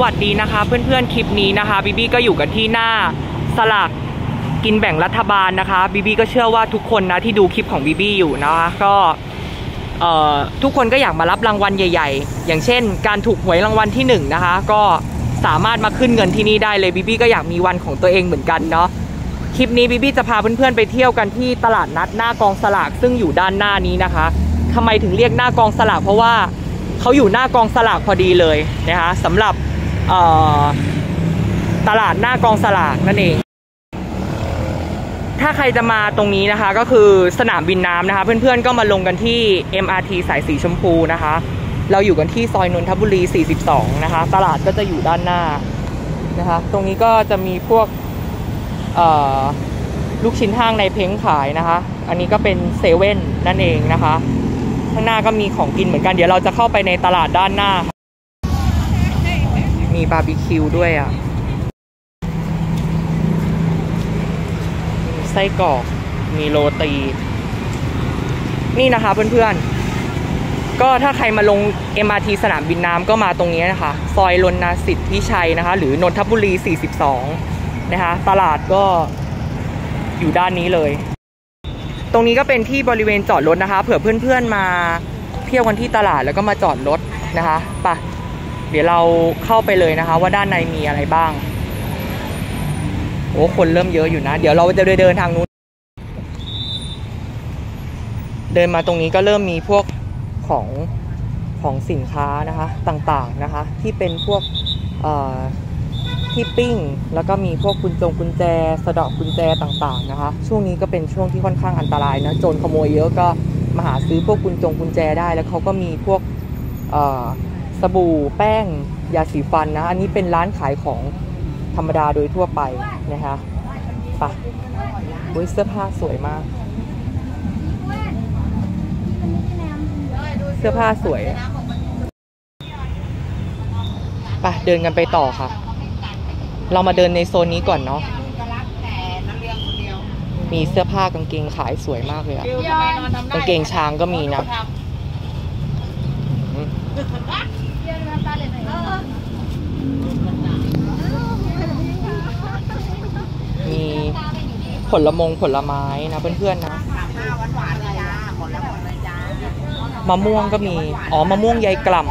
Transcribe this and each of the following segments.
วัสดีนะคะเพื่อนๆคลิปนี้นะคะบีบี้ก็อยู่กันที่หน้าสลากกินแบ่งรัฐบาลนะคะบีบี้ก็เชื่อว่าทุกคนนะที่ดูคลิปของบีบี้อยู่นะคะก็ทุกคนก็อยากมารับรางวัลใหญ่ๆอย่างเช่นการถูกหวยรางวัลที่1นะคะก็สามารถมาขึ้นเงินที่นี่ได้เลยบีบี้ก็อยากมีวันของตัวเองเหมือนกันเนาะคลิปนี้บีบี้จะพาเพื่อนๆไปเที่ยวกันที่ตลาดนัดหน้ากองสลากซึ่งอยู่ด้านหน้านี้นะคะทำไมถึงเรียกหน้ากองสลากเพราะว่าเขาอยู่หน้ากองสลากพอดีเลยนะคะสำหรับตลาดหน้ากองสลากนั่นเองถ้าใครจะมาตรงนี้นะคะก็คือสนามบินน้ำนะคะเพื่อนๆก็มาลงกันที่ MRT สายสีชมพูนะคะเราอยู่กันที่ซอยนนทบุรี42นะคะตลาดก็จะอยู่ด้านหน้านะคะตรงนี้ก็จะมีพวกลูกชิ้นห้างในเพ้งขายนะคะอันนี้ก็เป็นเซเว่นนั่นเองนะคะข้างหน้าก็มีของกินเหมือนกันเดี๋ยวเราจะเข้าไปในตลาดด้านหน้ามีบาร์บีคิวด้วยอ่ะมีไส้กรอกมีโรตีนี่นะคะเพื่อนๆก็ถ้าใครมาลง MRT สนามบินน้ำก็มาตรงนี้นะคะซอยรณสิทธิชัยนะคะหรือนนทบุรี42นะคะตลาดก็อยู่ด้านนี้เลยตรงนี้ก็เป็นที่บริเวณจอดรถนะคะเผื่อเพื่อนๆมาเที่ยวกันที่ตลาดแล้วก็มาจอดรถนะคะไปเดี๋ยวเราเข้าไปเลยนะคะว่าด้านในมีอะไรบ้างโอ้คนเริ่มเยอะอยู่นะเดี๋ยวเราจะเดินทางนู้นเดินมาตรงนี้ก็เริ่มมีพวกของสินค้านะคะต่างๆนะคะที่เป็นพวกที่ปิ้งแล้วก็มีพวกกุญแจสะเดาะกุญแจต่างๆนะคะช่วงนี้ก็เป็นช่วงที่ค่อนข้างอันตรายนะโจรขโมยเยอะก็มาหาซื้อพวกกุญแจได้แล้วเขาก็มีพวกสบู่แป้งยาสีฟันนะอันนี้เป็นร้านขายของธรรมดาโดยทั่วไปนะคะไปเสื้อผ้าสวยมากเสื้อผ้าสวยไปเดินกันไปต่อค่ะเรามาเดินในโซนนี้ก่อนเนาะมีเสื้อผ้ากางเกงขายสวยมากเลยอะกางเกงช้างก็มีนะมีผลไม้นะเพื่อนๆนะมะม่วงก็มีมะม่วงยายกล่ำ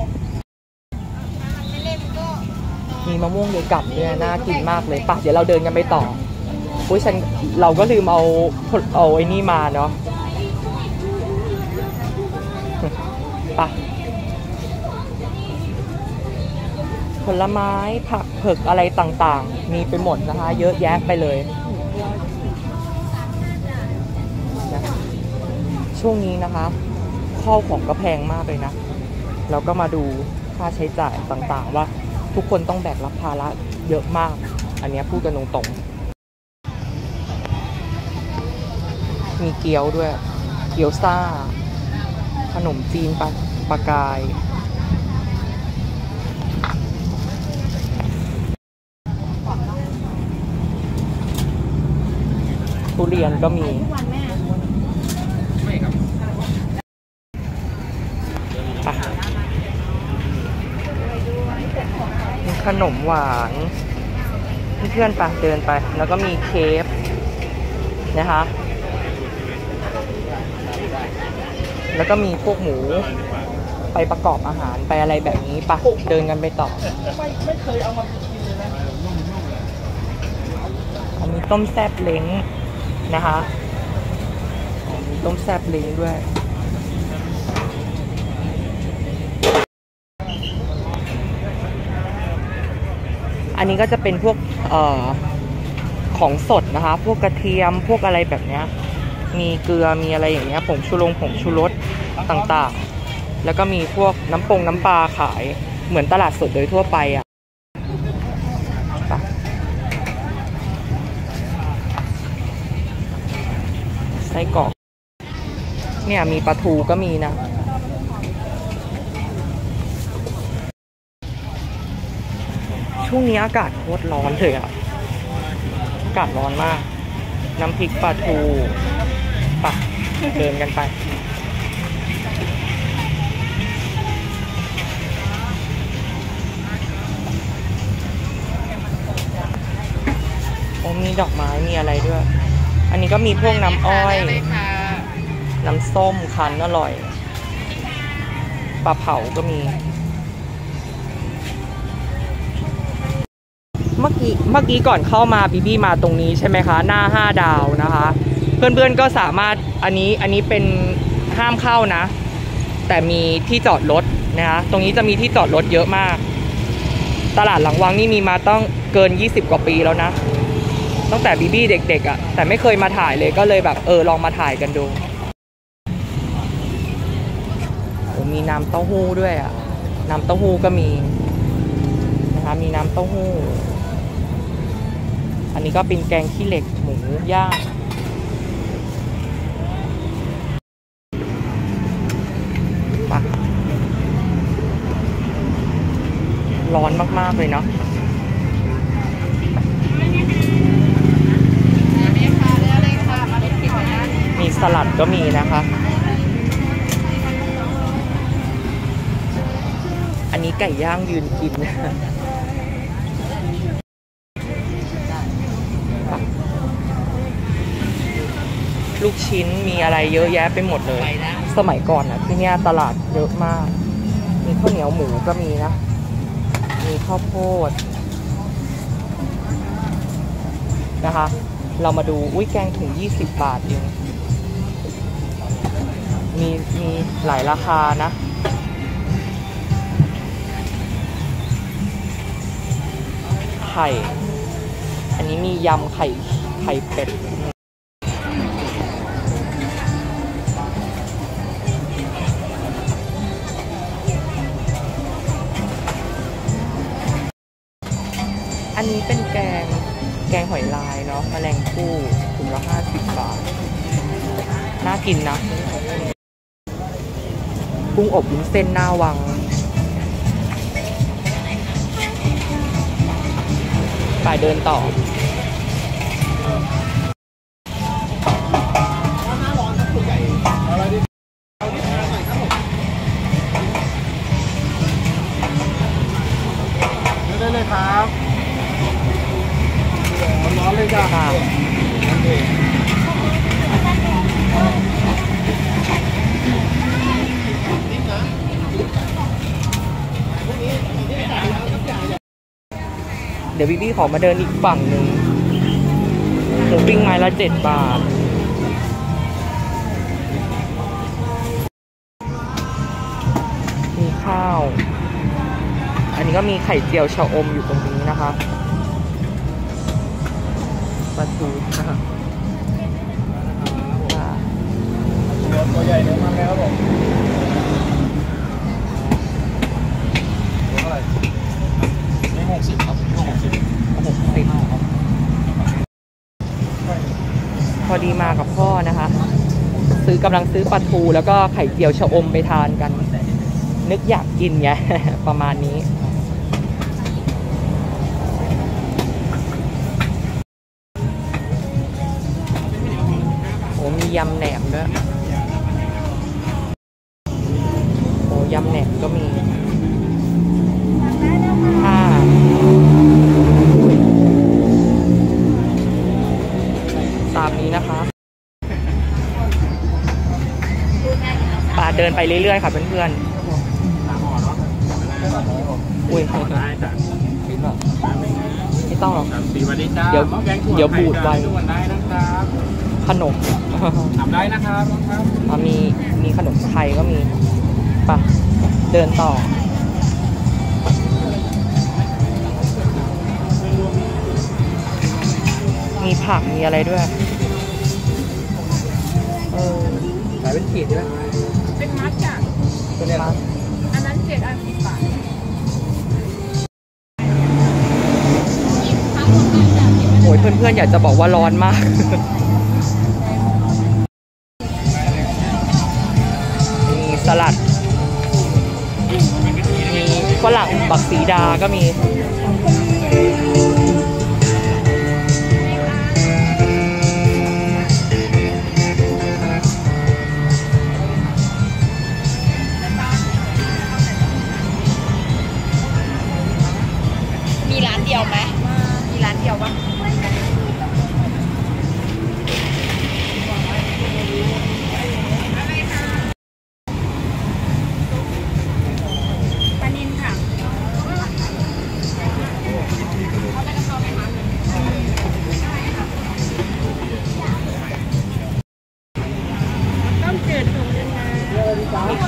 มีมะม่วงยายกล่ำด้วยน่ากินมากเลยป่ะเดี๋ยวเราเดินกันไปต่อเราก็ลืมเอาไอ้นี่มาเนาะป่ะผลไม้ผักเผือกอะไรต่างๆมีไปหมดนะคะเยอะแยะไปเลยช่วงนี้นะคะข้าวของก็แพงมากเลยนะเราก็มาดูค่าใช้จ่ายต่างๆว่าทุกคนต้องแบกรับภาระเยอะมากอันนี้พูดกันตรงๆมีเกี๊ยวด้วยเกี๊ยวซ่าขนมจีนปลากายทุเรียนก็มีขนมหวานเพื่อนๆไปเดินไปแล้วก็มีเค้กนะคะแล้วก็มีพวกหมูไปประกอบอาหารไปอะไรแบบนี้ปะเดินกันไปต่อไม่เคยเอามากินเลยนะอันนี้ต้มแซ่บเล้งนะคะมีต้มแซ่บเล้งด้วยอันนี้ก็จะเป็นพวกของสดนะคะพวกกระเทียมพวกอะไรแบบนี้มีเกลือมีอะไรอย่างเงี้ยผงชูรสต่างๆแล้วก็มีพวกน้ำปลาขายเหมือนตลาดสดโดยทั่วไปอ่ะไส้กรอกเนี่ยมีปลาทูก็มีนะช่วงนี้อากาศโคตรร้อนเลยอ่ะอากาศร้อนมากน้ำพริกปลาทูปะเดินกันไป อมีดอกไม้มีอะไรด้วย อันนี้ก็มีพวกน้ำอ้อยน้ำส้มคั้นอร่อยปลาเผาก็มีเมื่อกี้ก่อนเข้ามาบีบี้มาตรงนี้ใช่ไหมคะหน้า5 ดาวนะคะเพื่อนๆก็สามารถอันนี้เป็นห้ามเข้านะแต่มีที่จอดรถนะคะตรงนี้จะมีที่จอดรถเยอะมากตลาดหลังวังนี่มีมาต้องเกิน20 กว่าปีแล้วนะตั้งแต่บีบี้เด็กๆอ่ะแต่ไม่เคยมาถ่ายเลยก็เลยแบบลองมาถ่ายกันดูมีน้ำเต้าหู้ด้วยอ่ะน้ำเต้าหู้ก็มีนะคะมีน้ำเต้าหู้อันนี้ก็เป็นแกงขี้เหล็กหมูย่างปะร้อนมากๆเลยเนาะมีสลัดก็มีนะคะอันนี้ไก่ย่างยืนกินลูกชิ้นมีอะไรเยอะแยะไปหมดเลยสมัยก่อนนะที่เนี่ยตลาดเยอะมากมีข้าวเหนียวหมูก็มีนะมีข้าวโพดนะคะเรามาดูอุ้ยแกงถุง20 บาทเองมีหลายราคานะไข่อันนี้มียำไข่เป็ดอันนี้เป็นแกงหอยลายเนาะแมลงภู่ถุงละ50 บาทน่ากินนะกุ้งอบวุ้นเส้นหน้าวังไปเดินต่อได้เลยครับร้อนเลยจ้าเดี๋ยวพี่ขอมาเดินอีกฝั่งหนึ่งหมูปิ้งไม้ละ7 บาทมีข้าวอันนี้ก็มีไข่เจียวชะอมอยู่ตรงนี้นะคะปลาทูนะคะตัวใหญ่เนื้อมันเลยครับผมตัวเท่าไหร่นี่60ครับ60ครับพอดีมากับพ่อนะคะกำลังซื้อปลาทูแล้วก็ไข่เจียวชะอมไปทานกันนึกอยากกินไง ประมาณนี้โอ้มียำแหนมด้วยโอ้ยำแหนมก็มีตามนี้นะคะป่าเดินไปเรื่อยๆค่ะเพื่อนๆอุ้ยไม่ต้องหรอกเดี๋ยวบูดไว้ขนมทำได้นะครับมีขนมไทยก็มีป่ะเดินต่อมีผักมีอะไรด้วยขายเป็นขีดใช่ไหมเป็นมัดจ้ะตัวนี้อันนั้น7 อัน10 บาทโอ้ยเพื่อนๆอยากจะบอกว่าร้อนมากมีสลัดมีฝรั่งบักสีดาก็มีร้านเดียวไหมมีร้านเดียวปะ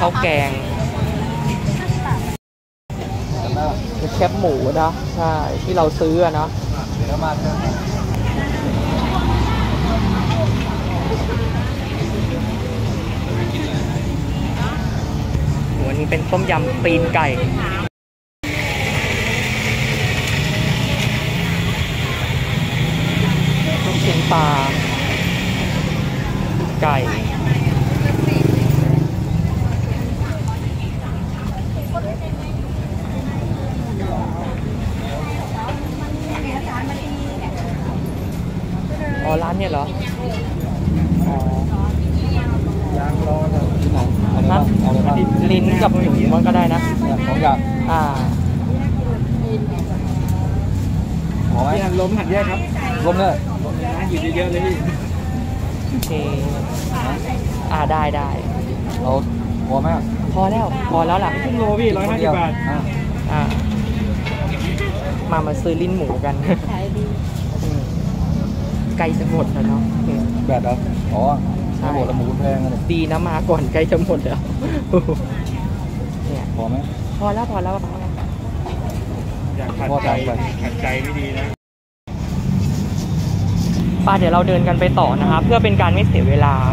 ข้าวแกงจำได้ป่ะเป็นแคบหมูนะใช่ที่เราซื้ออะนะเดี๋ยวมาเจอกันวันนี้เป็นต้มยำตีนไก่ลูกชิ้นปลาไก่อ๋อร้านเนี่ยเหรออ๋อยางรอจะที่ไหนเอาเลยฮะป่ะเอาเลยป่ะลิ้นกับหมูมันก็ได้นะอย่างของอย่างอ่าหอไหมพี่หันล้มหันแยกครับร่มเลยล้มเลยนะอยู่เยอะๆเลยพี่โอเคได้ได้เอาพอไหมอ่ะพอแล้วล่ะครึ่งโลพี่150 บาทอ่ะอ่ามาซื้อลิ้นหมูกันขายดีอืมใกล้จะหมดแล้วเนาะอืมแบบเหรออ๋อใช่ไม่หมดแล้วหมูแพงเลยดีนะมาก่อนใกล้จะหมดแล้ว เนี่ยพอไหมพอแล้วอยากขัดใจขัดใจไม่ดีนะป้าเดี๋ยวเราเดินกันไปต่อนะคะ เพื่อเป็นการไม่เสียเวลา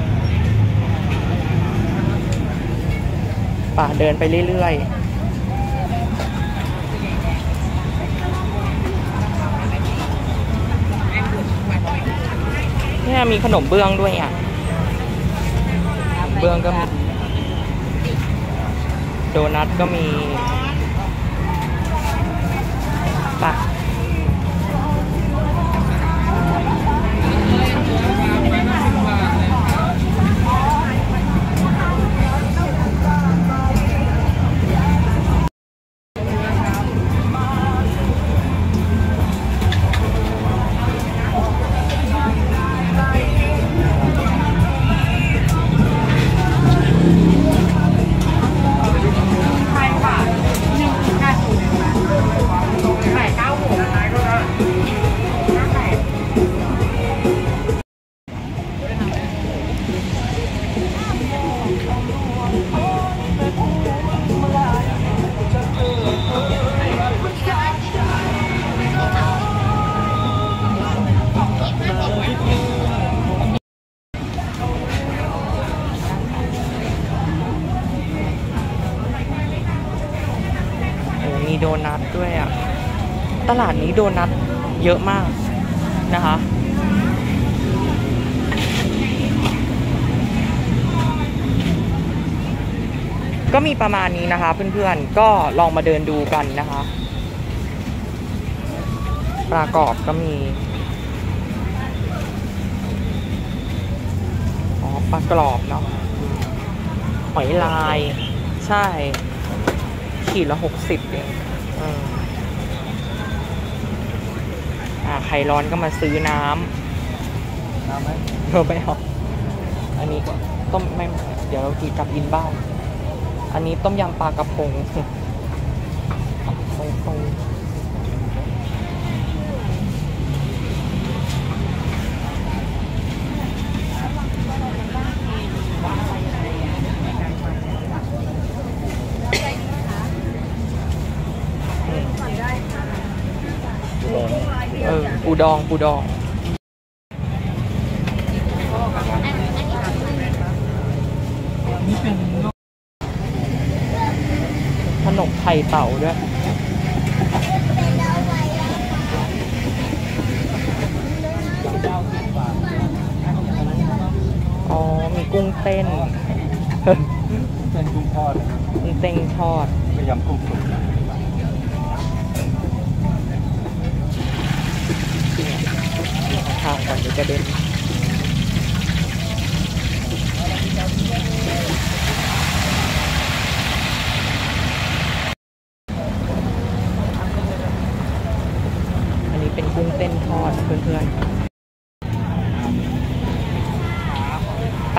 ป้าเดินไปเรื่อยๆเนี่ยมีขนมเบื้องด้วยอ่ะเบื้องก็มีโดนัทก็มีป่ะมีโดนัทด้วยอ่ะ ตลาดนี้โดนัทเยอะมากนะคะ ก็มีประมาณนี้นะคะเพื่อนๆ ก็ลองมาเดินดูกันนะคะปลากรอบก็มีอ๋อปลากรอบเนาะหอยลาย ใช่ขีดละ60เองใครร้อนก็มาซื้อน้ำน้ำไหมไม่เอาอันนี้ต้มไม่เดี๋ยวเรากินกลับอินบ้านอันนี้ต้มยำปลากระพงตรงปูดองขนมไข่เต่าด้วยอ๋อมีกุ้งเต้นเป็นกุ้งทอดนะครับกุ้งเต้นทอดไม่ยำกุ้งสุกข้าวก่อนเดี๋ยวจะเด็นอันนี้เป็นกุ้งเต้นทอดเพื่อนๆไป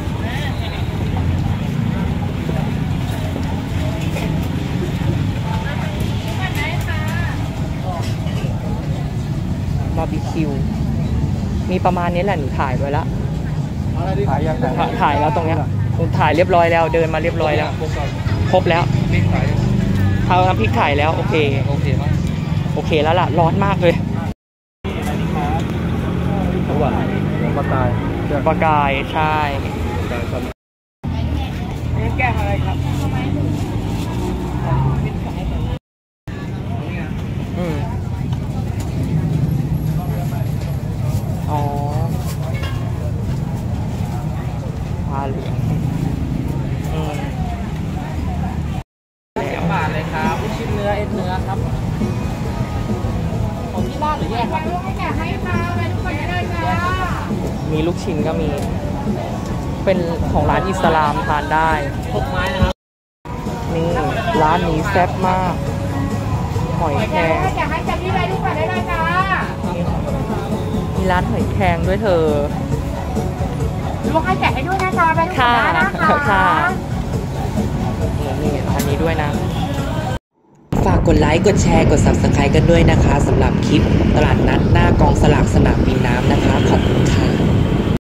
บาร์บีคิวมีประมาณนี้แหละหนูถ่ายไว้แล้วขายยังถ่ายแล้วตรงเนี้ยถ่ายเรียบร้อยแล้วเดินมาเรียบร้อยแล้วพวกก่อนครบแล้วปิ้งไก่เอาน้ำพริกถ่ายแล้วโอเคโอเคมั้ยโอเคแล้วล่ะร้อนมากเลยทุกวันหัวปลาตายปลากายใช่ตายครับแก้อะไรครับอืมอ๋อปลาเหลืองอืม 10 บาทเลยครับลูกชิ้นเนื้อเอ็นเนื้อครับของที่ร้านหรือแยกครับลูกให้แกะให้ค่ะไปทุกคนได้เลยจ้ามีลูกชิ้นก็มี เป็นของร้านอิสลามทานได้ทุกไม้นะครับนี่ร้านนี้แซ่บมาก หอยแครงให้แกะให้จับที่ไรทุกคนได้เลยจ้ามีร้านหอยแครงด้วยเธอลูกให้แกะให้ด้วยนะจ๊ะไปทุกคนค่ะได้นะคะค่ะ นี่อันนี้ด้วยนะฝากกดไลค์ กดแชร์ กด Subscribe กันด้วยนะคะสำหรับคลิปตลาดนัดหน้ากองสลากสนามบินน้ำนะคะ ขอบคุณค่ะ